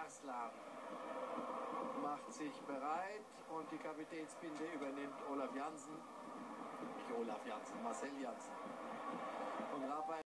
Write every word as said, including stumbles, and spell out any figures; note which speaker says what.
Speaker 1: Arslan macht sich bereit und die Kapitänsbinde übernimmt Olaf Jansen. Nicht Olaf Jansen, Marcel Jansen. Und Raphael